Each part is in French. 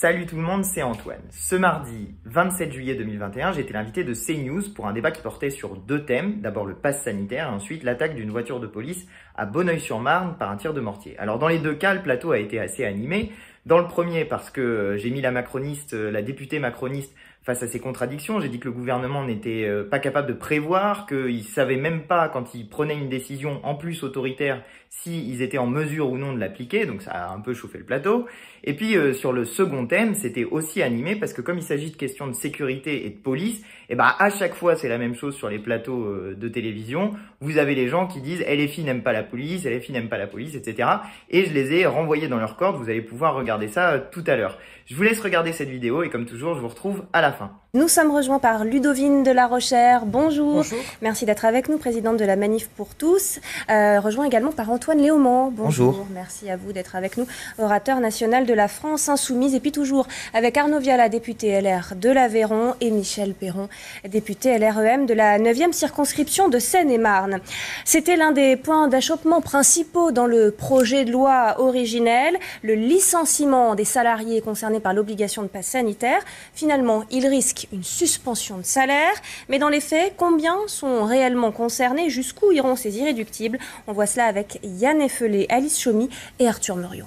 Salut tout le monde, c'est Antoine. Ce mardi 27 juillet 2021, j'ai été l'invité de CNews pour un débat qui portait sur deux thèmes. D'abord le pass sanitaire et ensuite l'attaque d'une voiture de police à Bonneuil-sur-Marne par un tir de mortier. Alors dans les deux cas, le plateau a été assez animé. Dans le premier, parce que j'ai mis la députée macroniste face à ces contradictions. J'ai dit que le gouvernement n'était pas capable de prévoir, qu'il savait même pas quand il prenait une décision en plus autoritaire s'ils étaient en mesure ou non de l'appliquer, donc ça a un peu chauffé le plateau. Et puis sur le second thème, c'était aussi animé parce que comme il s'agit de questions de sécurité et de police, et à chaque fois c'est la même chose sur les plateaux de télévision. Vous avez les gens qui disent LFI n'aime pas la police, LFI n'aime pas la police, etc. Et je les ai renvoyés dans leur corde. Vous allez pouvoir regarder ça tout à l'heure. Je vous laisse regarder cette vidéo et comme toujours, je vous retrouve à la fin. Nous sommes rejoints par Ludovine de la Rochère. Bonjour. Bonjour. Merci d'être avec nous, présidente de la Manif pour tous. Rejoint également par Antoine Léaumont. Bonjour. Merci à vous d'être avec nous. Orateur national de la France Insoumise. Et puis toujours avec Arnaud Viala, député LR de l'Aveyron, et Michel Perron, député LREM de la 9e circonscription de Seine-et-Marne. C'était l'un des points d'achoppement principaux dans le projet de loi originel, le licenciement des salariés concernés par l'obligation de passe sanitaire. Finalement, il risque une suspension de salaire. Mais dans les faits, combien sont réellement concernés? Jusqu'où iront ces irréductibles? On voit cela avec Yann Effelé, Alice Chaumy et Arthur Muriot.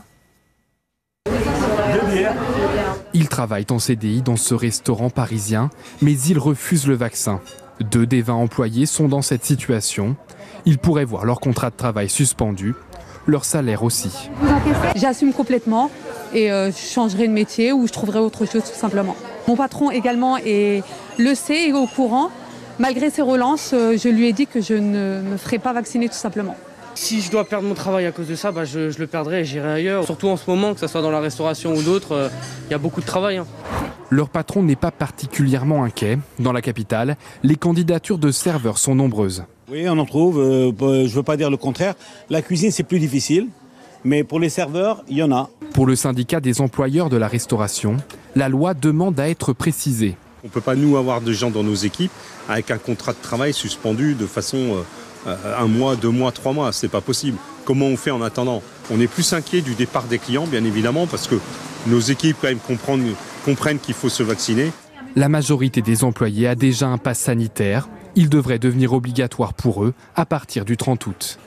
Ils travaillent en CDI dans ce restaurant parisien, mais ils refusent le vaccin. 2 des 20 employés sont dans cette situation. Ils pourraient voir leur contrat de travail suspendu, leur salaire aussi. J'assume complètement et je changerai de métier ou je trouverai autre chose tout simplement. Mon patron également le sait et est au courant. Malgré ses relances, je lui ai dit que je ne me ferai pas vacciner tout simplement. Si je dois perdre mon travail à cause de ça, je le perdrai et j'irai ailleurs. Surtout en ce moment, que ce soit dans la restauration ou d'autres, il y a beaucoup de travail. Leur patron n'est pas particulièrement inquiet. Dans la capitale, les candidatures de serveurs sont nombreuses. Oui, on en trouve. Je ne veux pas dire le contraire. La cuisine, c'est plus difficile. Mais pour les serveurs, il y en a. Pour le syndicat des employeurs de la restauration, la loi demande à être précisée. On ne peut pas, nous, avoir de gens dans nos équipes avec un contrat de travail suspendu de façon 1 mois, 2 mois, 3 mois. C'est pas possible. Comment on fait en attendant? On est plus inquiet du départ des clients, bien évidemment, parce que nos équipes, quand même, comprennent qu'il faut se vacciner. La majorité des employés a déjà un pass sanitaire. Il devrait devenir obligatoire pour eux à partir du 30 août.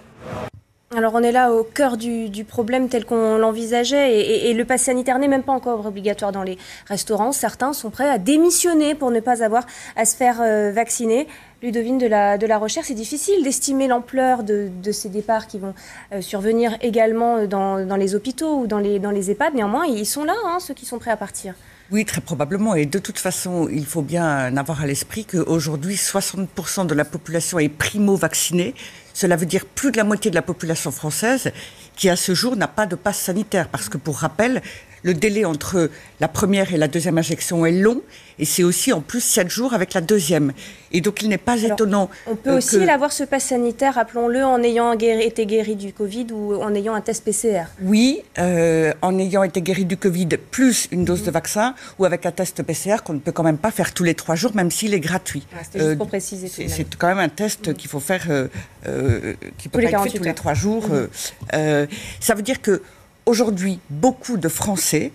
Alors on est là au cœur du problème tel qu'on l'envisageait et le pass sanitaire n'est même pas encore obligatoire dans les restaurants. Certains sont prêts à démissionner pour ne pas avoir à se faire vacciner. Ludovine de la Rochère, c'est difficile d'estimer l'ampleur de ces départs qui vont survenir également dans les hôpitaux ou dans les EHPAD. Néanmoins, ils sont là, ceux qui sont prêts à partir. Oui, très probablement. Et de toute façon, il faut bien avoir à l'esprit qu'aujourd'hui, 60% de la population est primo-vaccinée. Cela veut dire plus de la moitié de la population française qui, à ce jour, n'a pas de passe sanitaire. Parce que, pour rappel, le délai entre la première et la deuxième injection est long. Et c'est aussi, en plus, 7 jours avec la deuxième. Et donc, il n'est pas étonnant... On peut aussi l'avoir, ce passe sanitaire, rappelons-le, en ayant été guéri du Covid ou en ayant un test PCR. Oui, en ayant été guéri du Covid, plus une dose de vaccin, ou avec un test PCR qu'on ne peut quand même pas faire tous les 3 jours, même s'il est gratuit. C'était juste pour préciser. C'est quand même un test qu'il faut faire, qui peut pas être fait tous les 3 jours. Ça veut dire que aujourd'hui, beaucoup de Français,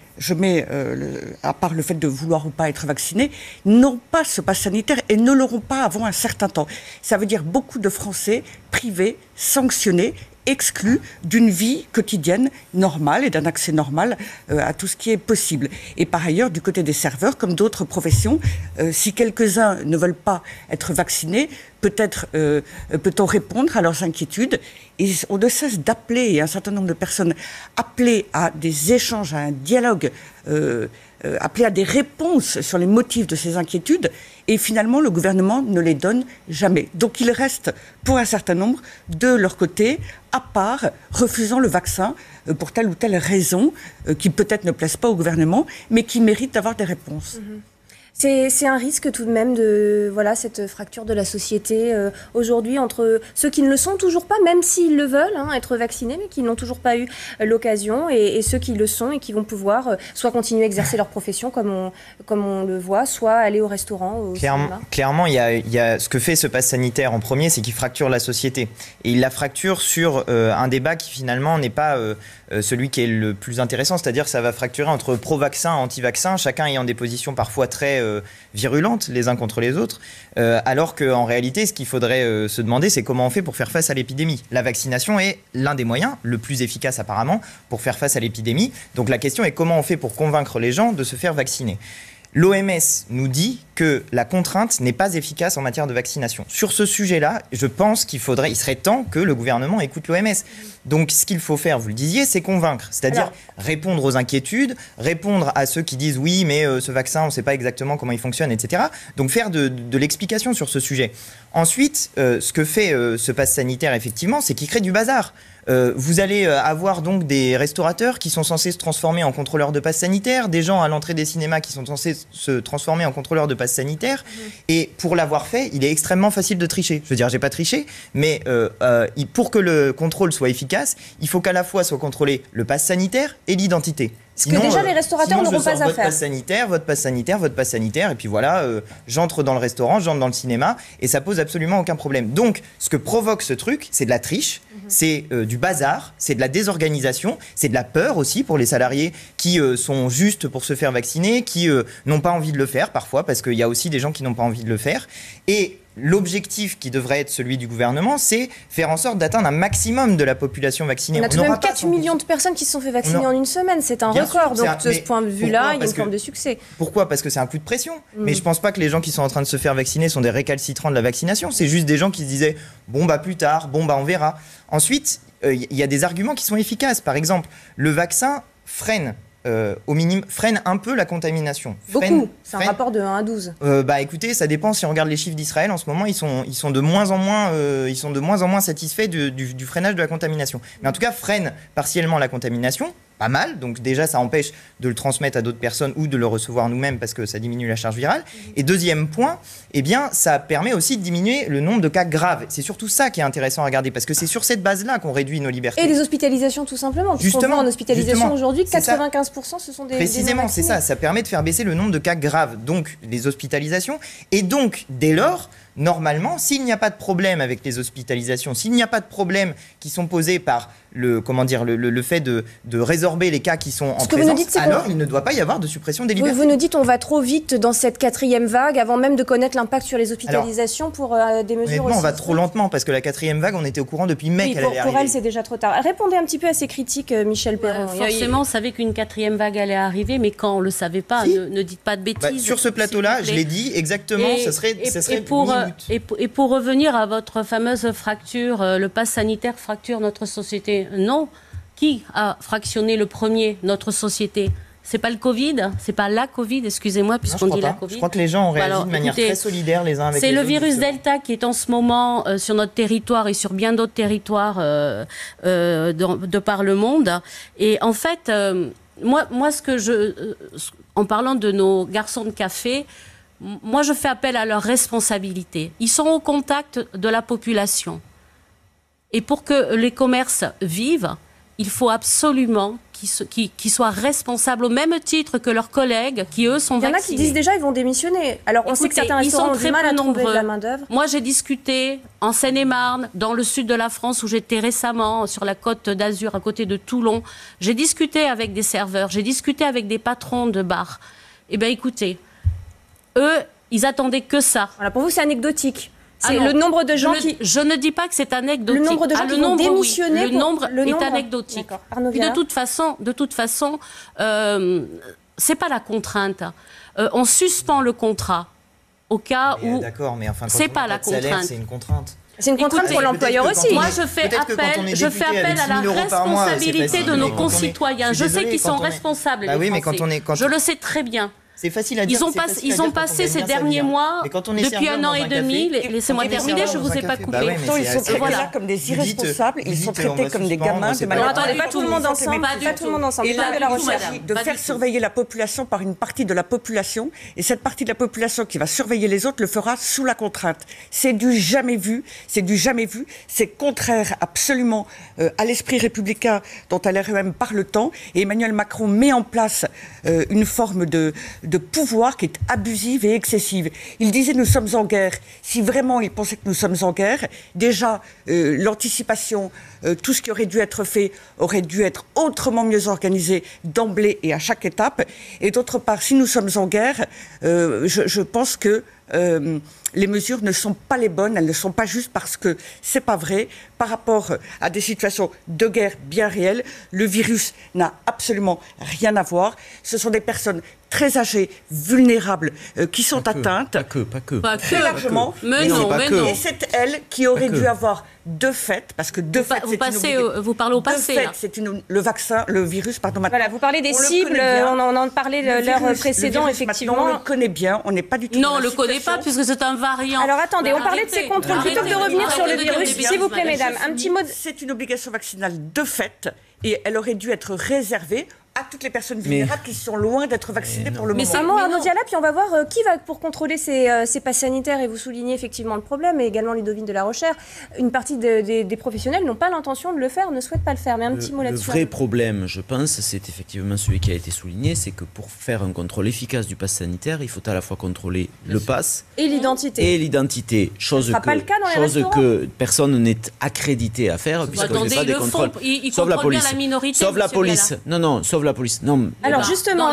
à part le fait de vouloir ou pas être vaccinés, n'ont pas ce pass sanitaire et ne l'auront pas avant un certain temps. Ça veut dire beaucoup de Français privés, sanctionnés, exclus d'une vie quotidienne normale et d'un accès normal à tout ce qui est possible. Et par ailleurs, du côté des serveurs, comme d'autres professions, si quelques-uns ne veulent pas être vaccinés, peut-être peut-on répondre à leurs inquiétudes. Et on ne cesse d'appeler, et un certain nombre de personnes appeler à des échanges, à un dialogue, appeler à des réponses sur les motifs de ces inquiétudes. Et finalement, le gouvernement ne les donne jamais. Donc il reste, pour un certain nombre, de leur côté, à part, refusant le vaccin pour telle ou telle raison, qui peut-être ne plaise pas au gouvernement, mais qui mérite d'avoir des réponses. C'est un risque tout de même de cette fracture de la société aujourd'hui entre ceux qui ne le sont toujours pas, même s'ils le veulent, être vaccinés, mais qui n'ont toujours pas eu l'occasion, et ceux qui le sont et qui vont pouvoir soit continuer à exercer leur profession comme on le voit, soit aller au restaurant, au cinéma. Clairement, il y a ce que fait ce pass sanitaire en premier, c'est qu'il fracture la société. Et il la fracture sur un débat qui finalement n'est pas celui qui est le plus intéressant, c'est-à-dire que ça va fracturer entre pro-vaccin et anti-vaccin, chacun ayant des positions parfois très virulentes les uns contre les autres, alors qu'en réalité, ce qu'il faudrait se demander, c'est comment on fait pour faire face à l'épidémie. La vaccination est l'un des moyens, le plus efficace apparemment, pour faire face à l'épidémie. Donc la question est comment on fait pour convaincre les gens de se faire vacciner. L'OMS nous dit que la contrainte n'est pas efficace en matière de vaccination. Sur ce sujet-là, je pense il serait temps que le gouvernement écoute l'OMS. Donc ce qu'il faut faire, vous le disiez, c'est convaincre. C'est-à-dire répondre aux inquiétudes, répondre à ceux qui disent oui, mais ce vaccin, on ne sait pas exactement comment il fonctionne, etc. Donc faire de l'explication sur ce sujet. Ensuite, ce que fait ce pass sanitaire, effectivement, c'est qu'il crée du bazar. Vous allez avoir donc des restaurateurs qui sont censés se transformer en contrôleurs de pass sanitaire, des gens à l'entrée des cinémas qui sont censés se transformer en contrôleurs de pass sanitaire. Et pour l'avoir fait, il est extrêmement facile de tricher. Je veux dire, j'ai pas triché, mais pour que le contrôle soit efficace, il faut qu'à la fois soit contrôlé le pass sanitaire et l'identité. Sinon, que déjà les restaurateurs n'auront pas à faire. Votre pass sanitaire, votre pass sanitaire, votre pass sanitaire, et puis voilà, j'entre dans le restaurant, j'entre dans le cinéma, et ça pose absolument aucun problème. Donc, ce que provoque ce truc, c'est de la triche, c'est du bazar, c'est de la désorganisation, c'est de la peur aussi pour les salariés qui sont justes pour se faire vacciner, qui n'ont pas envie de le faire parfois, parce qu'il y a aussi des gens qui n'ont pas envie de le faire. Et l'objectif qui devrait être celui du gouvernement, c'est faire en sorte d'atteindre un maximum de la population vaccinée. On a tout de même 4 millions de personnes qui se sont fait vacciner en une semaine. C'est un record. Donc, de ce point de vue-là, il y a une forme de succès. Pourquoi ? Parce que c'est un coup de pression. Mais je ne pense pas que les gens qui sont en train de se faire vacciner sont des récalcitrants de la vaccination. C'est juste des gens qui se disaient « bon, bah plus tard, bon, bah on verra ». Ensuite, il y a des arguments qui sont efficaces. Par exemple, le vaccin freine au minimum, freine un peu la contamination. Beaucoup. C'est un rapport de 1 à 12. Écoutez, ça dépend. Si on regarde les chiffres d'Israël, en ce moment, ils sont de moins en moins satisfaits du freinage de la contamination. Mais en tout cas, freine partiellement la contamination. Pas mal, donc déjà ça empêche de le transmettre à d'autres personnes ou de le recevoir nous-mêmes parce que ça diminue la charge virale. Et deuxième point, ça permet aussi de diminuer le nombre de cas graves. C'est surtout ça qui est intéressant à regarder parce que c'est sur cette base-là qu'on réduit nos libertés. Et les hospitalisations tout simplement. Justement, en hospitalisation aujourd'hui, 95% ce sont des précisément, c'est ça. Ça permet de faire baisser le nombre de cas graves, donc les hospitalisations. Et donc, dès lors, normalement, s'il n'y a pas de problème avec les hospitalisations, s'il n'y a pas de problème qui sont posés par le fait de résorber les cas qui sont en présence, alors il ne doit pas y avoir de suppression des libertés. Vous nous dites on va trop vite dans cette 4e vague avant même de connaître l'impact sur les hospitalisations pour des mesures aussi. On va trop lentement parce que la 4e vague, on était au courant depuis mai qu'elle allait arriver. Pour elle, c'est déjà trop tard. Répondez un petit peu à ces critiques, Michel Perron. Forcément, on savait qu'une 4e vague allait arriver, mais quand on le savait pas, ne dites pas de bêtises. Sur ce plateau-là, je l'ai dit exactement, ça serait et pour revenir à votre fameuse fracture, le pass sanitaire fracture notre société. Non. Qui a fractionné le premier notre société ? C'est pas le Covid, c'est pas la Covid, excusez-moi, puisqu'on dit la Covid. Je crois que les gens ont réagi de manière très solidaire les uns avec les autres. C'est le virus Delta qui est en ce moment sur notre territoire et sur bien d'autres territoires de par le monde. Et en fait, moi, en parlant de nos garçons de café, moi, je fais appel à leur responsabilité. Ils sont au contact de la population. Et pour que les commerces vivent, il faut absolument qu'ils soient responsables au même titre que leurs collègues qui, eux, sont vaccinés. Il y en a qui disent déjà ils vont démissionner. Alors, on sait que certains restaurants ont du mal à trouver de la main-d'œuvre. Moi, j'ai discuté en Seine-et-Marne, dans le sud de la France, où j'étais récemment, sur la côte d'Azur, à côté de Toulon. J'ai discuté avec des serveurs, j'ai discuté avec des patrons de bars. Eh bien, écoutez, eux, ils attendaient que ça. Voilà, pour vous, c'est anecdotique. C'est le nombre de gens Je ne dis pas que c'est anecdotique. Le nombre de gens qui vont démissionner. Oui. Le nombre est anecdotique. Puis de toute façon, c'est pas la contrainte. On suspend le contrat au cas où. D'accord, mais enfin, c'est pas la contrainte. C'est une contrainte. C'est une contrainte pour l'employeur aussi. Moi, je fais appel à la responsabilité de nos concitoyens. Je sais qu'ils sont responsables. Je le sais très bien. C'est facile à dire. Ils ont passé ces derniers mois, depuis 1 an et demi, laissez-moi terminer, je ne vous ai pas coupé. Ils sont traités là comme des irresponsables, ils sont traités comme des gamins. Attendez, pas tout le monde ensemble. Et là, de faire surveiller la population par une partie de la population, et cette partie de la population qui va surveiller les autres le fera sous la contrainte. C'est du jamais vu, c'est contraire absolument à l'esprit républicain dont LREM parle tant, et Emmanuel Macron met en place une forme de pouvoir qui est abusive et excessive. Il disait nous sommes en guerre. Si vraiment il pensait que nous sommes en guerre, déjà l'anticipation, tout ce qui aurait dû être fait aurait dû être autrement mieux organisé d'emblée et à chaque étape. Et d'autre part, si nous sommes en guerre, je pense que les mesures ne sont pas les bonnes, elles ne sont pas justes parce que c'est pas vrai. Par rapport à des situations de guerre bien réelles, le virus n'a absolument rien à voir. Ce sont des personnes très âgées, vulnérables, qui sont atteintes. Pas que. Très largement. Mais non. Et c'est elle qui aurait dû avoir de fait, parce que de fait, vous parlez au passé. De fait, c'est le virus, pardon. Voilà, vous parlez des cibles, on en parlait l'heure précédente, effectivement. On le connaît bien, on n'est pas du tout. Non, on ne le connaît pas, puisque c'est un variant. Alors attendez, on parlait de ces contrôles. Plutôt que de revenir sur le virus, s'il vous plaît, mesdames, un petit mot. C'est une obligation vaccinale de fait, et elle aurait dû être réservée à toutes les personnes vulnérables qui sont loin d'être vaccinées pour le moment. Mais Arnaud Diala, puis on va voir qui va pour contrôler ces passes sanitaires, et vous soulignez effectivement le problème, et également Ludovine de la Rochère. Une partie des professionnels n'ont pas l'intention de le faire, ne souhaitent pas le faire. Mais un petit mot là-dessus. Le vrai problème, je pense, c'est effectivement celui qui a été souligné, c'est que pour faire un contrôle efficace du pass sanitaire, il faut à la fois contrôler le pass et l'identité. Chose que personne n'est accrédité à faire, puisqu'on ne fait pas des contrôles. Sauf la police. Sauf la police. Non, sauf la police. Non. Alors justement,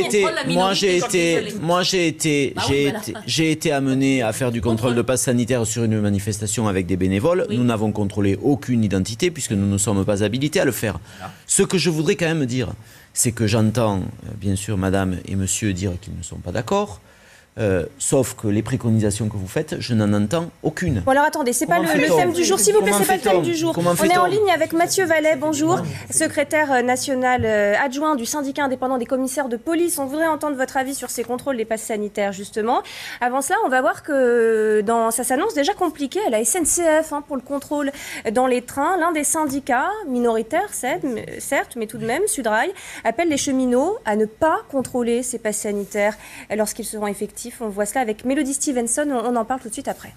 j'ai été amené à faire du contrôle de passe sanitaire sur une manifestation avec des bénévoles. Oui. Nous n'avons contrôlé aucune identité puisque nous ne sommes pas habilités à le faire. Ce que je voudrais quand même dire, c'est que j'entends bien sûr madame et monsieur dire qu'ils ne sont pas d'accord. Sauf que les préconisations que vous faites, je n'en entends aucune. Bon alors attendez, c'est pas le thème du jour. S'il vous plaît, c'est pas le thème du jour. On est en ligne avec Mathieu Vallet, bonjour, secrétaire national adjoint du syndicat indépendant des commissaires de police. On voudrait entendre votre avis sur ces contrôles des passes sanitaires, justement. Avant cela, on va voir que ça s'annonce déjà compliqué à la SNCF pour le contrôle dans les trains. L'un des syndicats, minoritaires certes, mais tout de même, Sudrail, appelle les cheminots à ne pas contrôler ces passes sanitaires lorsqu'ils seront effectifs. On voit cela avec Mélodie Stevenson, on en parle tout de suite après.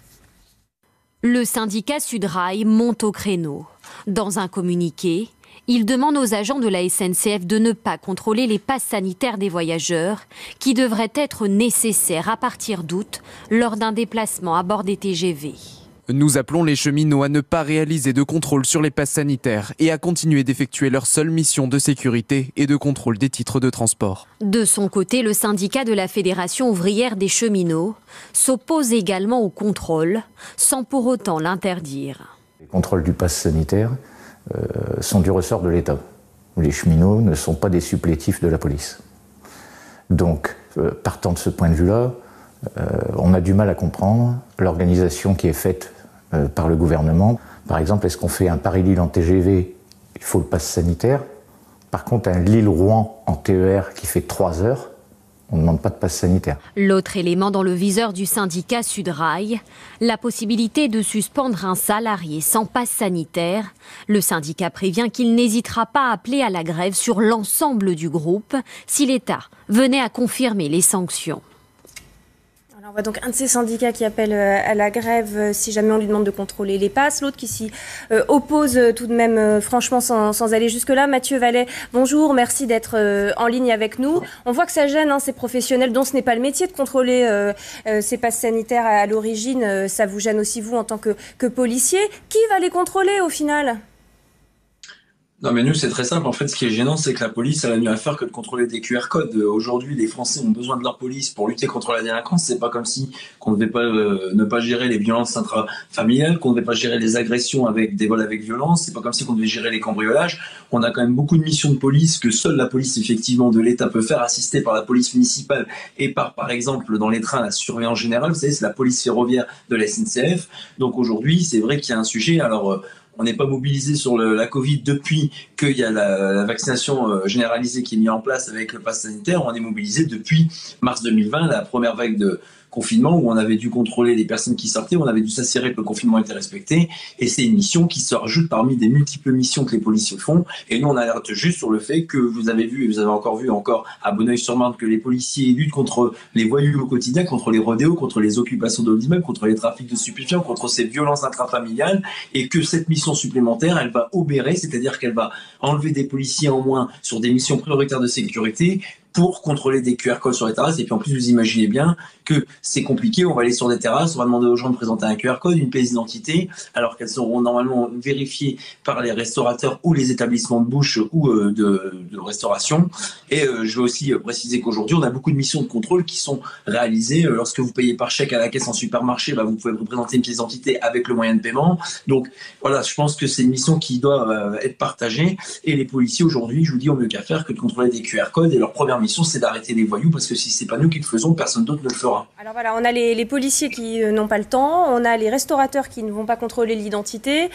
Le syndicat Sudrail monte au créneau. Dans un communiqué, il demande aux agents de la SNCF de ne pas contrôler les passes sanitaires des voyageurs qui devraient être nécessaires à partir d'août lors d'un déplacement à bord des TGV. Nous appelons les cheminots à ne pas réaliser de contrôle sur les passes sanitaires et à continuer d'effectuer leur seule mission de sécurité et de contrôle des titres de transport. De son côté, le syndicat de la Fédération ouvrière des cheminots s'oppose également au contrôle, sans pour autant l'interdire. Les contrôles du pass sanitaire sont du ressort de l'État. Les cheminots ne sont pas des supplétifs de la police. Donc, partant de ce point de vue-là, on a du mal à comprendre l'organisation qui est faite par le gouvernement. Par exemple, est-ce qu'on fait un Paris-Lille en TGV, il faut le pass sanitaire. Par contre, un Lille-Rouen en TER qui fait 3 heures, on ne demande pas de pass sanitaire. L'autre élément dans le viseur du syndicat Sudrail, la possibilité de suspendre un salarié sans pass sanitaire. Le syndicat prévient qu'il n'hésitera pas à appeler à la grève sur l'ensemble du groupe si l'État venait à confirmer les sanctions. On voit donc un de ces syndicats qui appelle à la grève si jamais on lui demande de contrôler les passes, l'autre qui s'y oppose tout de même franchement sans aller jusque-là. Mathieu Vallet, bonjour, merci d'être en ligne avec nous. On voit que ça gêne ces professionnels dont ce n'est pas le métier de contrôler ces passes sanitaires à l'origine. Ça vous gêne aussi vous en tant que policier. Qui va les contrôler au final ? Non mais nous c'est très simple, en fait ce qui est gênant c'est que la police elle a mieux à faire que de contrôler des QR codes. Aujourd'hui les Français ont besoin de leur police pour lutter contre la délinquance, c'est pas comme si qu'on ne devait pas ne pas gérer les violences intrafamiliales, qu'on ne devait pas gérer les agressions avec des vols avec violence, c'est pas comme si qu'on devait gérer les cambriolages. On a quand même beaucoup de missions de police que seule la police effectivement de l'État peut faire, assistée par la police municipale et par exemple dans les trains la surveillance générale, vous savez c'est la police ferroviaire de la SNCF. Donc aujourd'hui c'est vrai qu'il y a un sujet, alors On n'est pas mobilisé sur la Covid depuis qu'il y a la vaccination généralisée qui est mise en place avec le pass sanitaire. On est mobilisé depuis mars 2020, la première vague de confinement où on avait dû contrôler les personnes qui sortaient, on avait dû s'assurer que le confinement était respecté. Et c'est une mission qui se rajoute parmi des multiples missions que les policiers font. Et nous, on alerte juste sur le fait que vous avez vu, et vous avez encore vu à Bonneuil-sur-Marne, que les policiers luttent contre les voyous au quotidien, contre les rodéos, contre les occupations d'immeubles, contre les trafics de stupéfiants, contre ces violences intrafamiliales, et que cette mission supplémentaire, elle va obérer, c'est-à-dire qu'elle va enlever des policiers en moins sur des missions prioritaires de sécurité, pour contrôler des QR codes sur les terrasses. Et puis en plus, vous imaginez bien que c'est compliqué. On va aller sur des terrasses, on va demander aux gens de présenter un QR code, une pièce d'identité, alors qu'elles seront normalement vérifiées par les restaurateurs ou les établissements de bouche ou de restauration. Et je veux aussi préciser qu'aujourd'hui, on a beaucoup de missions de contrôle qui sont réalisées. Lorsque vous payez par chèque à la caisse en supermarché, vous pouvez représenter une pièce d'identité avec le moyen de paiement. Donc voilà, je pense que c'est une mission qui doit être partagée. Et les policiers aujourd'hui, je vous dis, ont mieux qu'à faire que de contrôler des QR codes. Et leur première mission, c'est d'arrêter les voyous, parce que si c'est pas nous qui le faisons, personne d'autre ne le fera. Alors voilà, on a les policiers qui n'ont pas le temps, on a les restaurateurs qui ne vont pas contrôler l'identité,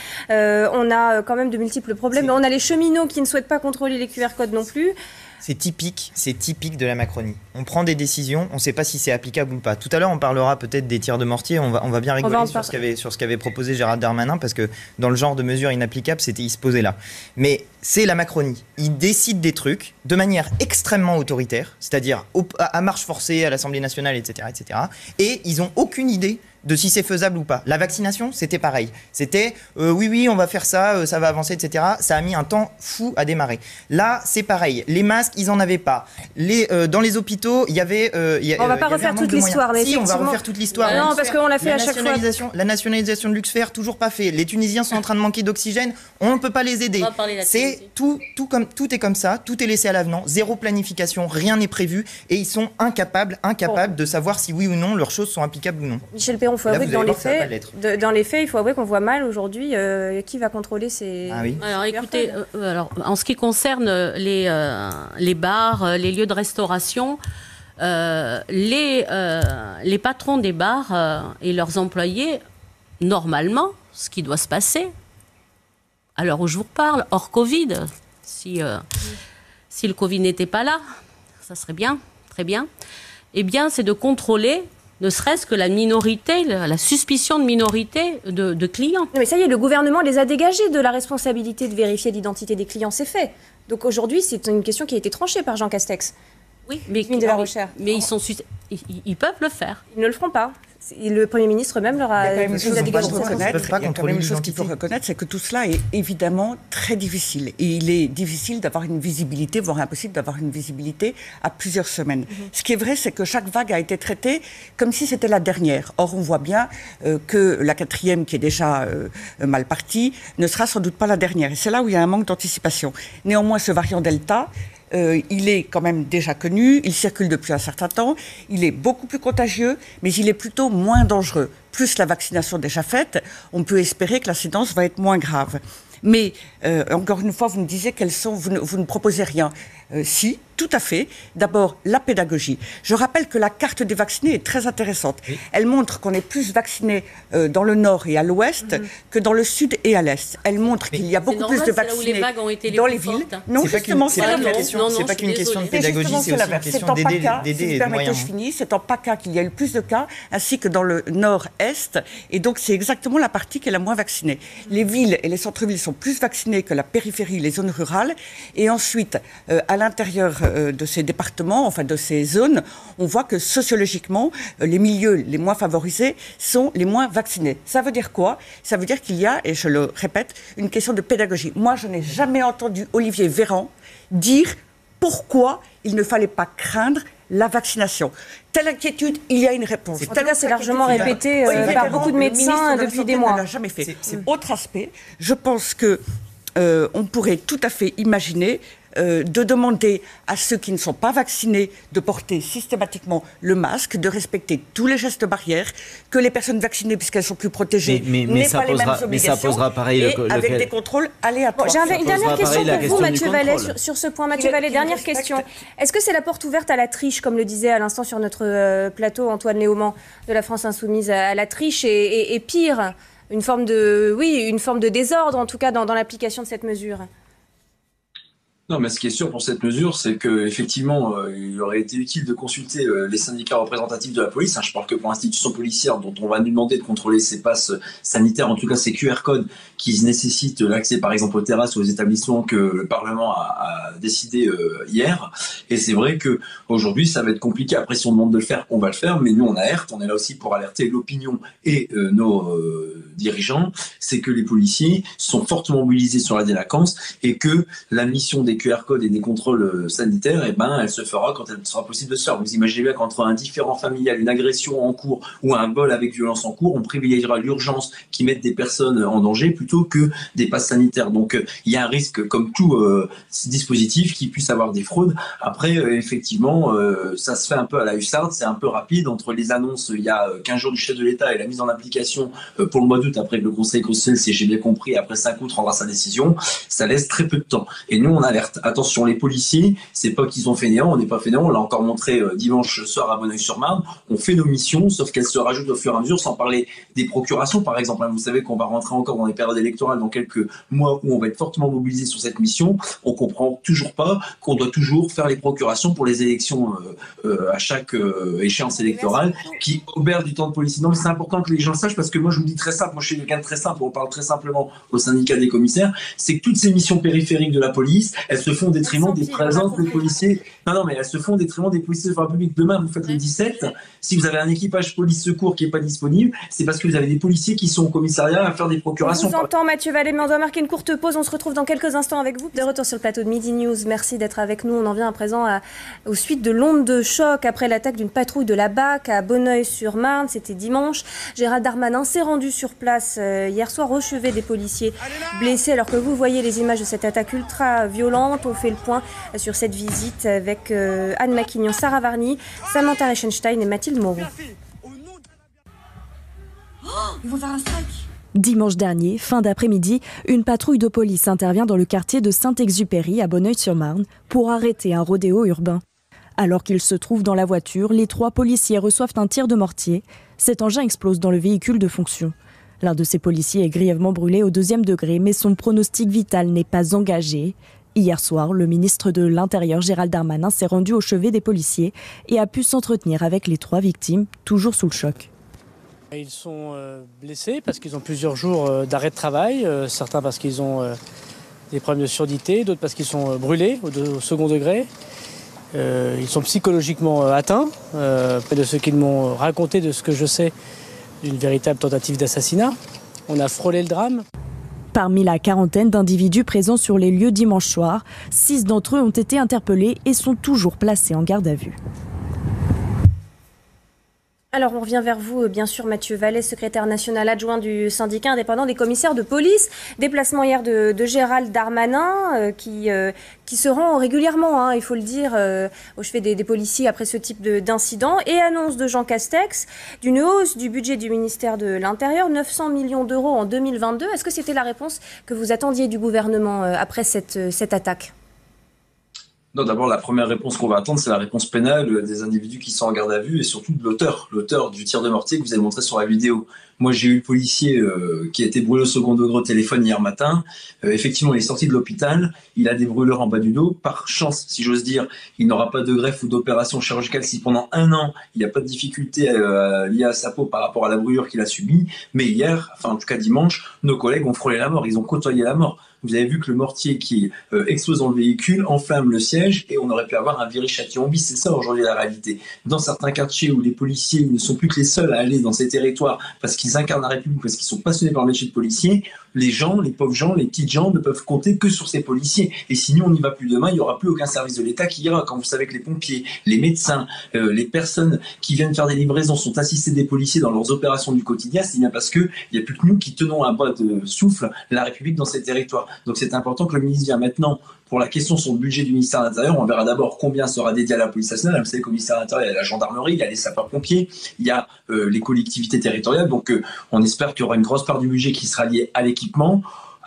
on a quand même de multiples problèmes, on a les cheminots qui ne souhaitent pas contrôler les QR codes non plus. C'est typique de la Macronie. On prend des décisions, on ne sait pas si c'est applicable ou pas. Tout à l'heure, on parlera peut-être des tirs de mortier, on va bien rigoler sur ce qu'avait proposé Gérald Darmanin, parce que dans le genre de mesures inapplicables, il se posait là. Mais c'est la Macronie. Ils décident des trucs de manière extrêmement autoritaire, c'est-à-dire à marche forcée à l'Assemblée nationale, etc., etc. Et ils n'ont aucune idée de si c'est faisable ou pas. La vaccination, c'était pareil. C'était oui, on va faire ça, ça va avancer, etc. Ça a mis un temps fou à démarrer. Là, c'est pareil. Les masques, ils n'en avaient pas. Dans les hôpitaux, il y avait... on va pas refaire toute l'histoire. Si, on va refaire toute l'histoire. Non, parce qu'on l'a fait à chaque fois. La nationalisation de Luxfer, toujours pas fait. Les Tunisiens sont en train de manquer d'oxygène. On ne peut pas les aider. C'est tout est comme ça. Tout est laissé à l'avenant. Zéro planification. Rien n'est prévu. Et ils sont incapables de savoir si oui ou non leurs choses sont applicables ou non. Michel Perron, il faut avouer que dans les faits, il faut avouer qu'on voit mal aujourd'hui qui va contrôler ces... Ah oui. Alors écoutez, en ce qui concerne les bars, les lieux de restauration, les patrons des bars et leurs employés, normalement, ce qui doit se passer, à l'heure où je vous parle, hors Covid, si le Covid n'était pas là, ça serait bien, très bien, eh bien c'est de contrôler ne serait-ce que la minorité, la suspicion de minorité de clients. Mais ça y est, le gouvernement les a dégagés de la responsabilité de vérifier l'identité des clients, c'est fait. Donc aujourd'hui, c'est une question qui a été tranchée par Jean Castex. Oui, mais ils peuvent le faire. Ils ne le feront pas. Le Premier ministre même leur a dégagé. Il y a quand même une chose qu'il faut reconnaître, c'est que tout cela est évidemment très difficile. Et il est difficile d'avoir une visibilité, voire impossible d'avoir une visibilité à plusieurs semaines. Ce qui est vrai, c'est que chaque vague a été traitée comme si c'était la dernière. Or, on voit bien que la quatrième, qui est déjà mal partie, ne sera sans doute pas la dernière. Et c'est là où il y a un manque d'anticipation. Néanmoins, ce variant Delta... il est quand même déjà connu, il circule depuis un certain temps, il est beaucoup plus contagieux, mais il est plutôt moins dangereux. Plus la vaccination déjà faite, on peut espérer que l'incidence va être moins grave. Mais, encore une fois, vous me disiez vous ne proposez rien. Si, tout à fait. D'abord, la pédagogie. Je rappelle que la carte des vaccinés est très intéressante. Oui. Elle montre qu'on est plus vaccinés dans le nord et à l'ouest que dans le sud et à l'est. Elle montre qu'il y a beaucoup plus de vaccinés dans les villes. Non, justement, c'est pas qu'une question de pédagogie, c'est aussi une question d'aider les moyens. C'est en PACA qu'il y a eu plus de cas, ainsi que dans le nord-est. Et donc, c'est exactement la partie qui est la moins vaccinée. Les villes et les centres-villes sont plus vaccinés que la périphérie, les zones rurales. Et ensuite, à l'intérieur de ces départements, enfin de ces zones, on voit que sociologiquement, les milieux les moins favorisés sont les moins vaccinés. Ça veut dire quoi? Ça veut dire qu'il y a, et je le répète, une question de pédagogie. Moi, je n'ai jamais entendu Olivier Véran dire pourquoi il ne fallait pas craindre la vaccination. Telle inquiétude, il y a une réponse. En tout cas, c'est largement répété par beaucoup de médecins depuis des mois. Ne l'a jamais fait. Autre aspect, je pense que on pourrait tout à fait imaginer de demander à ceux qui ne sont pas vaccinés de porter systématiquement le masque, de respecter tous les gestes barrières, que les personnes vaccinées, puisqu'elles sont plus protégées, n'aient pas les mêmes obligations, mais ça posera pareil avec des contrôles aléatoires. J'ai une dernière question pour vous, Mathieu Vallet, sur ce point. Mathieu Vallet, dernière question. Est-ce que c'est la porte ouverte à la triche, comme le disait à l'instant sur notre plateau Antoine Léaumont de la France Insoumise, à la triche et pire une forme de désordre, en tout cas, dans l'application de cette mesure. Non, mais ce qui est sûr pour cette mesure, c'est qu'effectivement, il aurait été utile de consulter les syndicats représentatifs de la police. Je parle que pour l'institution policière, dont on va nous demander de contrôler ces passes sanitaires, en tout cas ces QR codes qui nécessitent l'accès par exemple aux terrasses ou aux établissements que le Parlement a décidé hier. Et c'est vrai qu'aujourd'hui, ça va être compliqué. Après, si on demande de le faire, on va le faire. Mais nous, on alerte. On est là aussi pour alerter l'opinion et nos dirigeants. C'est que les policiers sont fortement mobilisés sur la délinquance et que la mission des QR codes et des contrôles sanitaires, elle se fera quand elle sera possible de se faire. Vous imaginez bien qu'entre un différend familial, une agression en cours ou un vol avec violence en cours, on privilégiera l'urgence qui mette des personnes en danger plutôt que des passes sanitaires. Donc il y a un risque, comme tout dispositif, qu'il puisse avoir des fraudes. Après, effectivement, ça se fait un peu à la hussarde, c'est un peu rapide. Entre les annonces il y a 15 jours du chef de l'État et la mise en application pour le mois d'août, après que le Conseil constitutionnel, si j'ai bien compris, après 5 août rendra sa décision, ça laisse très peu de temps. Et nous, on alerte. Attention, les policiers, c'est pas qu'ils sont fainéants, on n'est pas fainéants, on l'a encore montré dimanche soir à Bonneuil-sur-Marne, on fait nos missions, sauf qu'elles se rajoutent au fur et à mesure, sans parler des procurations par exemple. Vous savez qu'on va rentrer encore dans les périodes électorales dans quelques mois où on va être fortement mobilisé sur cette mission. On comprend toujours pas qu'on doit toujours faire les procurations pour les élections à chaque échéance électorale qui obèrent du temps de policiers. Non, mais c'est important que les gens le sachent parce que moi je vous dis très simple, moi je suis quelqu'un de très simple, on parle très simplement au syndicat des commissaires, c'est que toutes ces missions périphériques de la police, elles se font au détriment des présences des policiers. Non, mais elles se font au détriment des policiers de la République. Demain, vous faites le 17. Si vous avez un équipage police-secours qui n'est pas disponible, c'est parce que vous avez des policiers qui sont au commissariat à faire des procurations. On vous entend, Mathieu Vallée, mais on doit marquer une courte pause. On se retrouve dans quelques instants avec vous. De retour sur le plateau de Midi News. Merci d'être avec nous. On en vient à présent aux suites de l'onde de choc après l'attaque d'une patrouille de la BAC à Bonneuil-sur-Marne. C'était dimanche. Gérald Darmanin s'est rendu sur place hier soir au chevet des policiers blessés. Alors que vous voyez les images de cette attaque ultra violente, on fait le point sur cette visite avec Anne Maquignon, Sarah Varny, Samantha Reichenstein et Mathilde Moreau. Ils vont faire un strike. Dimanche dernier, fin d'après-midi, une patrouille de police intervient dans le quartier de Saint-Exupéry à Bonneuil-sur-Marne pour arrêter un rodéo urbain. Alors qu'ils se trouvent dans la voiture, les 3 policiers reçoivent un tir de mortier. Cet engin explose dans le véhicule de fonction. L'un de ces policiers est grièvement brûlé au 2e degré, mais son pronostic vital n'est pas engagé. Hier soir, le ministre de l'Intérieur, Gérald Darmanin, s'est rendu au chevet des policiers et a pu s'entretenir avec les 3 victimes, toujours sous le choc. Ils sont blessés parce qu'ils ont plusieurs jours d'arrêt de travail, certains parce qu'ils ont des problèmes de surdité, d'autres parce qu'ils sont brûlés au second degré. Ils sont psychologiquement atteints, de ce qu'ils m'ont raconté, de ce que je sais, d'une véritable tentative d'assassinat. On a frôlé le drame. Parmi la quarantaine d'individus présents sur les lieux dimanche soir, 6 d'entre eux ont été interpellés et sont toujours placés en garde à vue. Alors on revient vers vous, bien sûr, Mathieu Vallée, secrétaire national adjoint du syndicat indépendant des commissaires de police. Déplacement hier de Gérald Darmanin qui se rend régulièrement, il faut le dire, au chevet des policiers après ce type d'incident. Et annonce de Jean Castex d'une hausse du budget du ministère de l'Intérieur, 900 millions d'euros en 2022. Est-ce que c'était la réponse que vous attendiez du gouvernement après cette attaque ? Non, d'abord, la première réponse qu'on va attendre, c'est la réponse pénale des individus qui sont en garde à vue et surtout de l'auteur du tir de mortier que vous avez montré sur la vidéo. Moi, j'ai eu le policier qui a été brûlé au second degré au téléphone hier matin. Effectivement, il est sorti de l'hôpital. Il a des brûlures en bas du dos. Par chance, si j'ose dire, il n'aura pas de greffe ou d'opération chirurgicale si pendant 1 an, il n'y a pas de difficulté liée à sa peau par rapport à la brûlure qu'il a subie. Mais hier, enfin en tout cas dimanche, nos collègues ont frôlé la mort. Ils ont côtoyé la mort. Vous avez vu que le mortier qui explose dans le véhicule enflamme le siège et on aurait pu avoir un Viry-Châtillon bis. C'est ça aujourd'hui la réalité. Dans certains quartiers où les policiers ne sont plus que les seuls à aller dans ces territoires parce qu'ils incarnent la République, parce qu'ils sont passionnés par le métier de policier, les gens, les pauvres gens, les petites gens ne peuvent compter que sur ces policiers. Et sinon on n'y va plus demain, il n'y aura plus aucun service de l'État qui ira. Quand vous savez que les pompiers, les médecins, les personnes qui viennent faire des livraisons sont assistés des policiers dans leurs opérations du quotidien, c'est bien parce qu'il n'y a plus que nous qui tenons à bas de souffle la République dans ces territoires. Donc c'est important que le ministre vienne maintenant pour la question sur le budget du ministère de l'Intérieur. On verra d'abord combien sera dédié à la police nationale. Vous savez, le ministère de l'Intérieur, il y a la gendarmerie, il y a les sapeurs-pompiers, il y a les collectivités territoriales. Donc on espère qu'il y aura une grosse part du budget qui sera liée à l'équipement,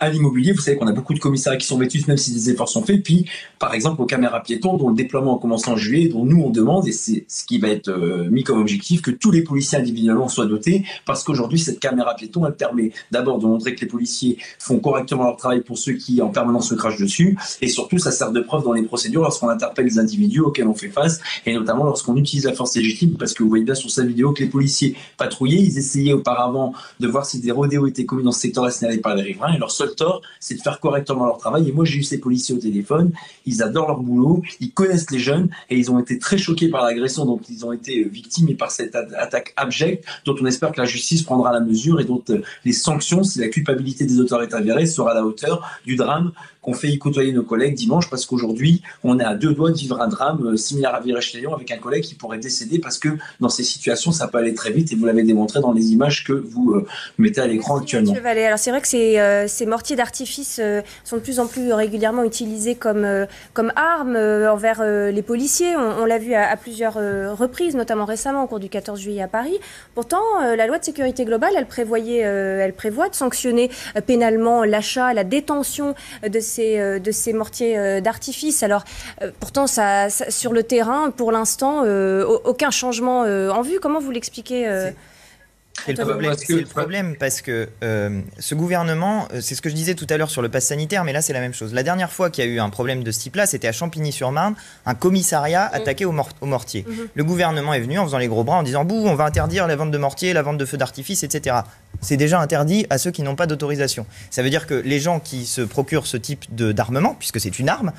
à l'immobilier, vous savez qu'on a beaucoup de commissariats qui sont vêtus, même si des efforts sont faits. Puis, par exemple, aux caméras piétons, dont le déploiement a commencé en juillet, dont nous on demande, et c'est ce qui va être mis comme objectif, que tous les policiers individuellement soient dotés, parce qu'aujourd'hui, cette caméra piéton, elle permet d'abord de montrer que les policiers font correctement leur travail pour ceux qui en permanence se crachent dessus, et surtout, ça sert de preuve dans les procédures lorsqu'on interpelle les individus auxquels on fait face, et notamment lorsqu'on utilise la force légitime, parce que vous voyez bien sur cette vidéo que les policiers patrouillaient, ils essayaient auparavant de voir si des rodéos étaient commis dans ce secteur-là signalé par les riverains, et leur seul tort, c'est de faire correctement leur travail. Et moi, j'ai eu ces policiers au téléphone, ils adorent leur boulot, ils connaissent les jeunes, et ils ont été très choqués par l'agression dont ils ont été victimes et par cette attaque abjecte, dont on espère que la justice prendra la mesure et dont les sanctions, si la culpabilité des auteurs est avérée, sera à la hauteur du drame qu'on fait y côtoyer nos collègues dimanche, parce qu'aujourd'hui, on est à 2 doigts de vivre un drame similaire à Virèche-les-Lyon avec un collègue qui pourrait décéder, parce que dans ces situations, ça peut aller très vite, et vous l'avez démontré dans les images que vous mettez à l'écran actuellement. Mathieu Vallée. Alors c'est vrai que ces mortiers d'artifice sont de plus en plus régulièrement utilisés comme armes envers les policiers. On l'a vu à plusieurs reprises, notamment récemment au cours du 14 juillet à Paris. Pourtant, la loi de sécurité globale, elle prévoit de sanctionner pénalement l'achat, la détention de ces mortiers d'artifice. Alors pourtant, ça, sur le terrain, pour l'instant, aucun changement en vue. Comment vous l'expliquez C'est le problème parce que ce gouvernement, c'est ce que je disais tout à l'heure sur le pass sanitaire, mais là c'est la même chose. La dernière fois qu'il y a eu un problème de ce type-là, c'était à Champigny-sur-Marne, un commissariat attaqué au mortier. Le gouvernement est venu en faisant les gros bras en disant « Bouh, on va interdire la vente de mortiers, la vente de feux d'artifice, etc. » C'est déjà interdit à ceux qui n'ont pas d'autorisation. Ça veut dire que les gens qui se procurent ce type d'armement, puisque c'est une arme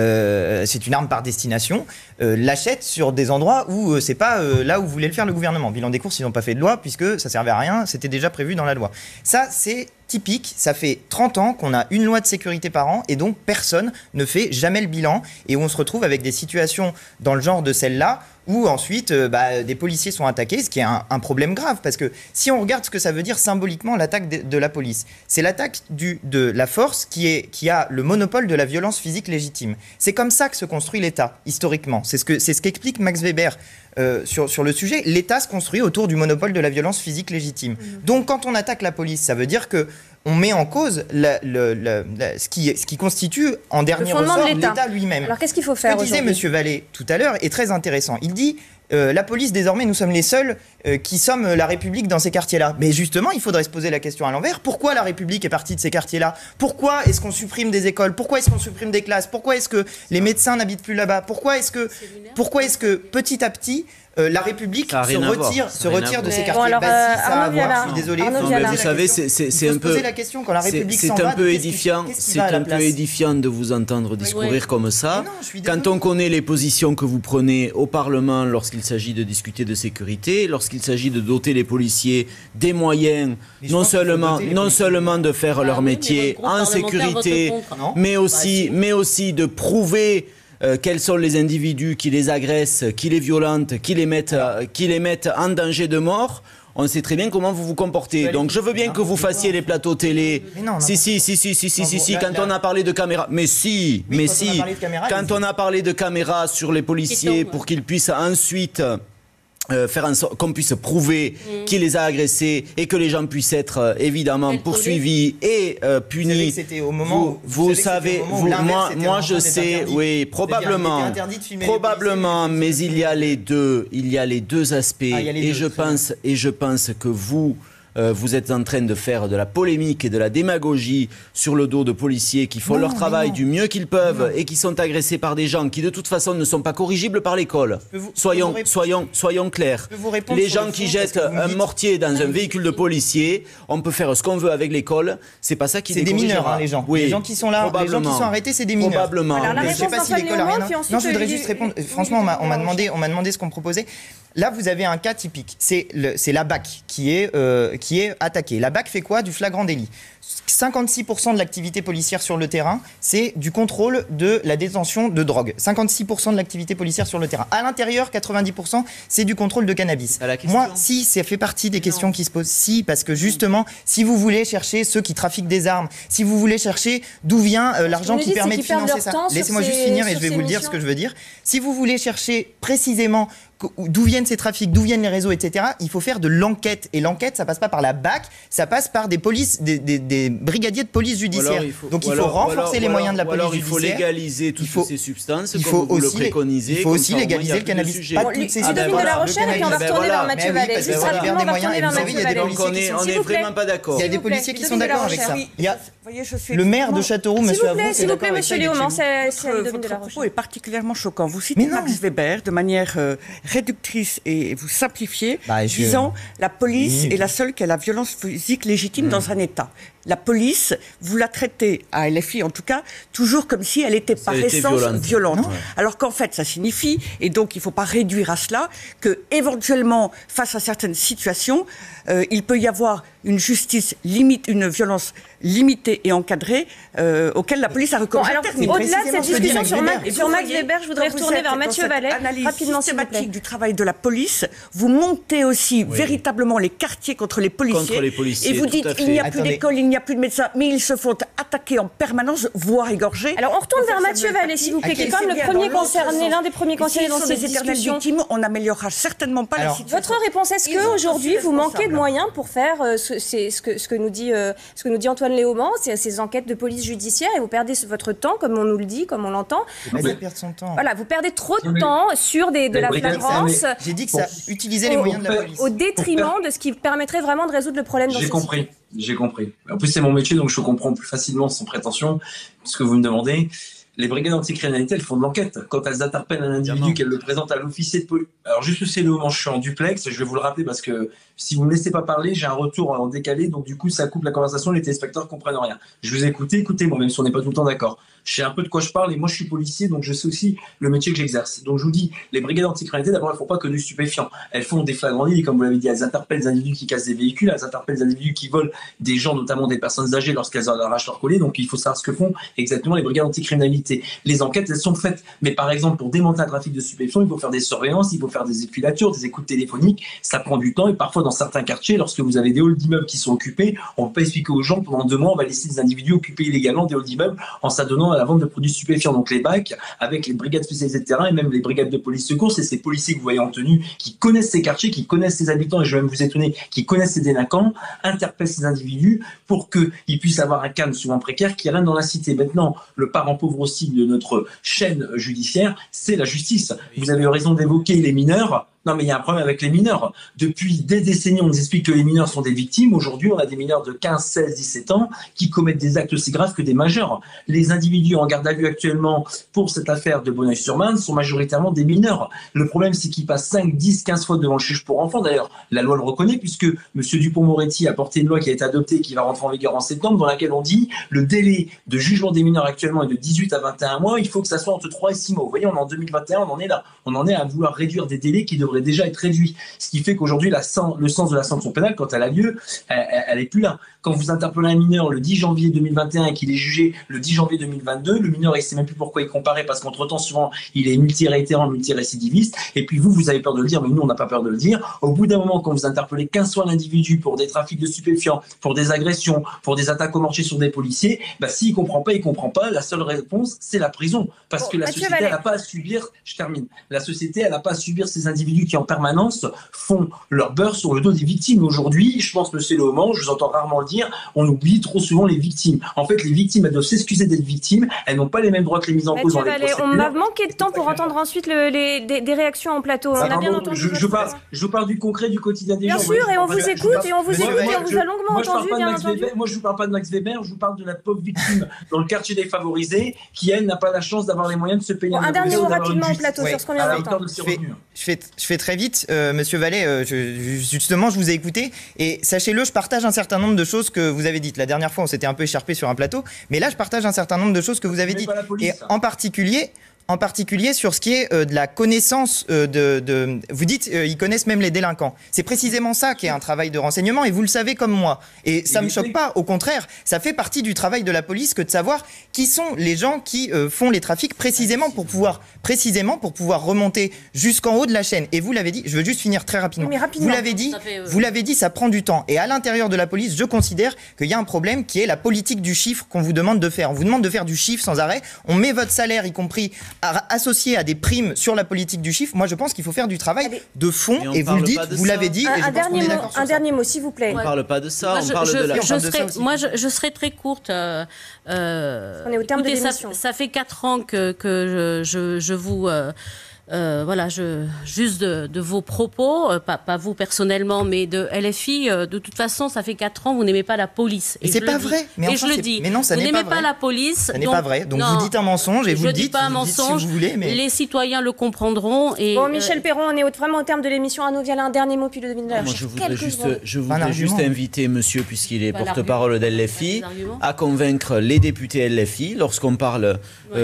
par destination, l'achètent sur des endroits où c'est pas là où voulait le faire le gouvernement. Bilan des courses, ils n'ont pas fait de loi puisque ça servait à rien, c'était déjà prévu dans la loi. Ça, c'est typique, ça fait 30 ans qu'on a une loi de sécurité par an et donc personne ne fait jamais le bilan et où on se retrouve avec des situations dans le genre de celle-là où ensuite des policiers sont attaqués, ce qui est un problème grave, parce que si on regarde ce que ça veut dire symboliquement l'attaque de la police, c'est l'attaque de la force qui a le monopole de la violence physique légitime. C'est comme ça que se construit l'État, historiquement. C'est ce qu'explique Max Weber sur le sujet. L'État se construit autour du monopole de la violence physique légitime. Donc quand on attaque la police, ça veut dire que on met en cause ce qui constitue en dernier ressort l'État lui-même. Alors qu'est-ce qu'il faut faire aujourd'hui ? Ce que disait M. Vallée tout à l'heure est très intéressant. Il dit la police, désormais, nous sommes les seuls qui sommes la République dans ces quartiers-là. Mais justement, il faudrait se poser la question à l'envers. Pourquoi la République est partie de ces quartiers-là ? Pourquoi est-ce qu'on supprime des écoles ? Pourquoi est-ce qu'on supprime des classes ? Pourquoi est-ce que les médecins n'habitent plus là-bas ? Pourquoi est-ce que petit à petit, la République se retire de ces quartiers? Bon, alors, je suis désolé. Vous savez, c'est un peu édifiant. C'est un peu édifiant de vous entendre discourir comme ça. Quand on connaît les positions que vous prenez au Parlement lorsqu'il s'agit de discuter de sécurité, lorsqu'il s'agit de doter les policiers des moyens, non seulement de faire leur métier en sécurité, mais aussi de prouver quels sont les individus qui les agressent, qui les violentent, qui les mettent en danger de mort. On sait très bien comment vous vous comportez. Donc je veux bien que vous fassiez les plateaux télé. Si. Quand on a parlé de caméras, quand on a parlé de caméras sur les policiers pour qu'ils puissent ensuite faire en sorte qu'on puisse prouver qui les a agressés et que les gens puissent être évidemment poursuivis et punis. C'était au moment vous savez, moi je sais, oui, probablement, mais il y a les deux aspects et je pense que vous êtes en train de faire de la polémique et de la démagogie sur le dos de policiers qui font leur travail du mieux qu'ils peuvent et qui sont agressés par des gens qui de toute façon ne sont pas corrigibles par l'école. Soyons clairs. Les gens qui jettent un mortier dans un véhicule de policier, on peut faire ce qu'on veut avec l'école, c'est pas ça qui c'est des mineurs, les gens. Oui. Les gens qui sont là, les gens qui sont arrêtés, c'est des mineurs. Probablement. Alors, je sais pas si l'école a rien. Non, je voudrais juste répondre. Franchement, on m'a demandé ce qu'on proposait. Là, vous avez un cas typique. C'est la BAC qui est attaquée. La BAC fait quoi? Du flagrant délit. 56% de l'activité policière sur le terrain, c'est du contrôle de la détention de drogue. 56% de l'activité policière sur le terrain. À l'intérieur, 90%, c'est du contrôle de cannabis. Moi, si, ça fait partie des questions qui se posent. Si, parce que justement, si vous voulez chercher ceux qui trafiquent des armes, si vous voulez chercher d'où vient l'argent qui permet de financer ça. Laissez-moi juste finir et je vais vous le dire ce que je veux dire. Si vous voulez chercher précisément d'où viennent ces trafics, d'où viennent les réseaux, etc. Il faut faire de l'enquête. Et l'enquête, ça passe pas par la BAC, ça passe par des brigadiers de police judiciaire. Donc il faut renforcer les moyens de la police judiciaire. Il faut légaliser toutes ces substances, comme vous le préconisez. Il faut aussi légaliser le cannabis. Ludovine de la Rochère, et puis on va retourner vers Mathieu Vallée. Juste rapidement, on va retourner vers Mathieu Vallée. On n'est vraiment pas d'accord. Il y a des policiers qui sont d'accord avec ça. Il y a le maire de Châteauroux, monsieur Avron, s'il vous plaît, monsieur Léaumont, c'est Ludovine de la Rochère. Votre propos est particulièrement choquant. Vous citez Max Weber de manière réductrice et vous simplifiez, disant la police est la seule qui a la violence physique légitime dans un État. La police, vous la traitez, à LFI en tout cas, toujours comme si elle était par essence violente. Alors qu'en fait, ça signifie, et donc il ne faut pas réduire à cela, que éventuellement, face à certaines situations, il peut y avoir une justice limite, une violence limitée et encadrée auquel la police a recours. Alors, au-delà de cette discussion sur Max Weber, je voudrais retourner vers Mathieu Vallée. Rapidement, systématique du travail de la police, vous montez aussi véritablement les quartiers contre les policiers. Et vous dites, il n'y a plus d'école, il n'y a plus de médecins, mais ils se font attaquer en permanence, voire égorger. Alors, on retourne vers Mathieu Vallée, s'il vous plaît, qui est quand même le premier concerné, l'un des premiers concernés dans cette discussion. On n'améliorera certainement pas la situation. Votre réponse, est-ce qu'aujourd'hui, vous manquez de moyens pour faire ce que nous dit Antoine Léaumont, ces enquêtes de police judiciaire, et vous perdez votre temps, comme on nous le dit, comme on l'entend. Perdre son temps. Voilà, vous perdez trop de temps sur de la flagrance. J'ai dit que ça utilisait les moyens de la police. Au détriment de ce qui permettrait vraiment de résoudre le problème dans cette situation. J'ai compris. En plus, c'est mon métier, donc je comprends plus facilement, sans prétention, ce que vous me demandez. Les brigades anticriminalité, elles font de l'enquête. Quand elles interpellent un individu, qu'elles le présentent à l'officier de police. Alors, juste c'est le moment, je suis en duplex, je vais vous le rappeler parce que si vous ne me laissez pas parler, j'ai un retour en décalé, donc du coup, ça coupe la conversation, les téléspectateurs ne comprennent rien. Je vous ai écoutez-moi, même si on n'est pas tout le temps d'accord. Je sais un peu de quoi je parle et moi, je suis policier, donc je sais aussi le métier que j'exerce. Donc, je vous dis, les brigades anticriminalité, d'abord, elles ne font pas que du stupéfiant. Elles font des flagrants délits, comme vous l'avez dit, elles interpellent des individus qui cassent des véhicules, elles interpellent des individus qui volent des gens, notamment des personnes âgées, lorsqu'elles arrachent leur collier. Donc, il faut savoir ce que font exactement les brigades anticriminalité. Les enquêtes, elles sont faites. Mais par exemple, pour démanteler un trafic de stupéfiants, il faut faire des surveillances, il faut faire des équilatures, des écoutes téléphoniques. Ça prend du temps et parfois, dans certains quartiers, lorsque vous avez des halls d'immeubles qui sont occupés, on ne peut pas expliquer aux gens que pendant 2 mois, on va laisser des individus occuper illégalement des halls d'immeubles en s'adonnant à la vente de produits stupéfiants. Donc les BAC, avec les brigades spécialisées de terrain et même les brigades de police secours, c'est ces policiers que vous voyez en tenue qui connaissent ces quartiers, qui connaissent ces habitants, et je vais même vous étonner, qui connaissent ces délinquants, interpellent ces individus pour qu'ils puissent avoir un cadre souvent précaire qui règne dans la cité. Maintenant, le parent pauvre aussi de notre chaîne judiciaire, c'est la justice. Vous avez raison d'évoquer les mineurs. Non, mais il y a un problème avec les mineurs. Depuis des décennies, on nous explique que les mineurs sont des victimes. Aujourd'hui, on a des mineurs de 15, 16, 17 ans qui commettent des actes aussi graves que des majeurs. Les individus en garde à vue actuellement pour cette affaire de Bonneuil-sur-Marne sont majoritairement des mineurs. Le problème, c'est qu'ils passent 5, 10, 15 fois devant le juge pour enfants. D'ailleurs, la loi le reconnaît puisque M. Dupond-Moretti a porté une loi qui a été adoptée et qui va rentrer en vigueur en septembre, dans laquelle on dit le délai de jugement des mineurs actuellement est de 18 à 21 mois. Il faut que ça soit entre 3 et 6 mois. Vous voyez, on est en 2021, on en est là. On en est à vouloir réduire des délais qui devraient déjà être réduit. Ce qui fait qu'aujourd'hui, le sens de la sanction pénale, quand elle a lieu, elle n'est plus là. Quand vous interpellez un mineur le 10 janvier 2021 et qu'il est jugé le 10 janvier 2022, le mineur, il ne sait même plus pourquoi il comparait, parce qu'entre-temps, souvent, il est multiréitérant, multirécidiviste. Et puis vous avez peur de le dire, mais nous, on n'a pas peur de le dire. Au bout d'un moment, quand vous interpellez 15 fois l'individu pour des trafics de stupéfiants, pour des agressions, pour des attaques au mortier sur des policiers, s'il ne comprend pas, il ne comprend pas. La seule réponse, c'est la prison. Parce que la société, elle n'a pas à subir, je termine, la société, elle n'a pas à subir ces individus qui, en permanence, font leur beurre sur le dos des victimes. Aujourd'hui, je pense, monsieur Léaumont, je vous entends rarement le dire, on oublie trop souvent les victimes. En fait, les victimes, elles doivent s'excuser d'être victimes, elles n'ont pas les mêmes droits que les mises en cause dans les procédures. On m'a manqué de temps pour entendre ensuite des réactions en plateau. On a bien entendu. Je parle du concret, du quotidien des gens. Bien sûr, et on vous écoute, et on vous a longuement entendu, bien entendu. Moi, je ne vous parle pas de Max Weber, je vous parle de la pauvre victime dans le quartier défavorisé, qui, elle, n'a pas la chance d'avoir les moyens de se payer un dernier mot rapidement en plateau sur ce qu'on vient d'entendre. Je fais très vite, monsieur Vallée, justement, je vous ai écouté, et sachez-le, je partage un certain nombre de choses que vous avez dites. La dernière fois, on s'était un peu écharpé sur un plateau, mais là, je partage un certain nombre de choses que vous avez dites. Et en particulier sur ce qui est de la connaissance vous dites ils connaissent même les délinquants. C'est précisément ça qui est un travail de renseignement et vous le savez comme moi. Et ça ne me choque pas, au contraire, ça fait partie du travail de la police que de savoir qui sont les gens qui font les trafics précisément pour pouvoir remonter jusqu'en haut de la chaîne. Et vous l'avez dit, je veux juste finir très rapidement. Vous l'avez dit, ça prend du temps. Et à l'intérieur de la police, je considère qu'il y a un problème qui est la politique du chiffre qu'on vous demande de faire. On vous demande de faire du chiffre sans arrêt. On met votre salaire, y compris associé à des primes sur la politique du chiffre, moi je pense qu'il faut faire du travail de fond, et vous le dites, vous l'avez dit, et je pense qu'on est d'accord sur ça. Un dernier mot, s'il vous plaît. On ne parle pas de ça, on parle de la... Moi, je serai très courte. On est au terme de l'émission. Ça fait 4 ans que je vous... voilà, juste de vos propos, pas vous personnellement, mais de LFI, de toute façon, ça fait 4 ans, vous n'aimez pas la police. Et c'est pas vrai. Et je le dis. Mais non, ça n'est pas vrai. Vous n'aimez pas la police. Ça n'est pas vrai. Donc vous dites un mensonge et vous le dites. Je dis pas un mensonge. Si vous voulez, mais... Les citoyens le comprendront. Et bon, Michel Perron, on est vraiment au terme de l'émission. Arnaud Viala, un dernier mot, puis le demi-heure. Je voudrais juste inviter monsieur, puisqu'il est porte-parole de LFI, à convaincre les députés LFI lorsqu'on parle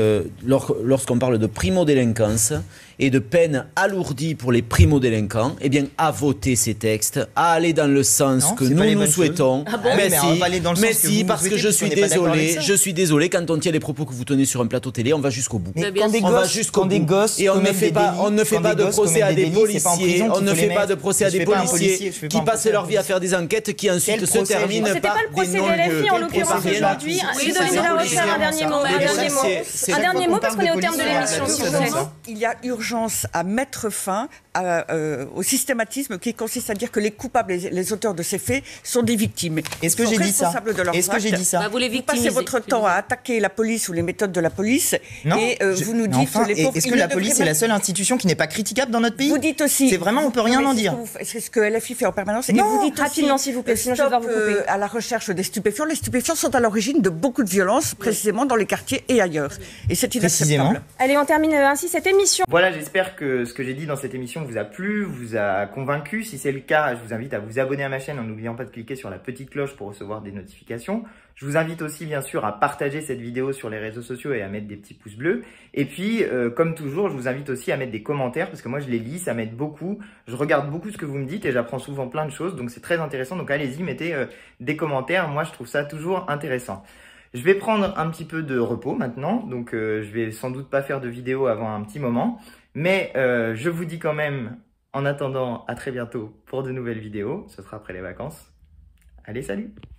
de primo-délinquance et de peine alourdie pour les primo-délinquants, eh bien, à voter ces textes, à aller dans le sens que nous souhaitons. Ah bon, mais si, parce que je suis désolé, quand on tient les propos que vous tenez sur un plateau télé, on va jusqu'au bout. Quand des gosses et on ne fait pas de procès à des policiers, on ne fait pas de procès à des policiers qui passent leur vie à faire des enquêtes qui ensuite se terminent par des non-lieux. En l'occurrence aujourd'hui, un dernier mot parce qu'on est au terme de l'émission. Il y a urgence à mettre fin au systématisme qui consiste à dire que les coupables, les auteurs de ces faits, sont des victimes. Est-ce que j'ai dit ça? Est-ce que j'ai dit ça? Vous passez votre temps à attaquer la police ou les méthodes de la police et vous nous dites que les pauvres... Est-ce que la police est la seule institution qui n'est pas critiquable dans notre pays? Vous dites aussi... C'est vraiment, on peut rien en dire. C'est ce que LFI fait en permanence. Non, et vous dites rapidement s'il vous plaît, sinon je vais devoir vous couper. À la recherche des stupéfiants. Les stupéfiants sont à l'origine de beaucoup de violences, précisément dans les quartiers et ailleurs. Et c'est inacceptable. Allez, on termine ainsi cette émission. Voilà, j'espère que ce que j'ai dit dans cette émission vous a plu, vous a convaincu. Si c'est le cas, je vous invite à vous abonner à ma chaîne en n'oubliant pas de cliquer sur la petite cloche pour recevoir des notifications. Je vous invite aussi bien sûr à partager cette vidéo sur les réseaux sociaux et à mettre des petits pouces bleus. Et puis, comme toujours, je vous invite aussi à mettre des commentaires parce que moi je les lis, ça m'aide beaucoup. Je regarde beaucoup ce que vous me dites et j'apprends souvent plein de choses, donc c'est très intéressant. Donc allez-y, mettez des commentaires, moi je trouve ça toujours intéressant. Je vais prendre un petit peu de repos maintenant, donc je vais sans doute pas faire de vidéo avant un petit moment. Mais je vous dis quand même, en attendant, à très bientôt pour de nouvelles vidéos. Ce sera après les vacances. Allez, salut!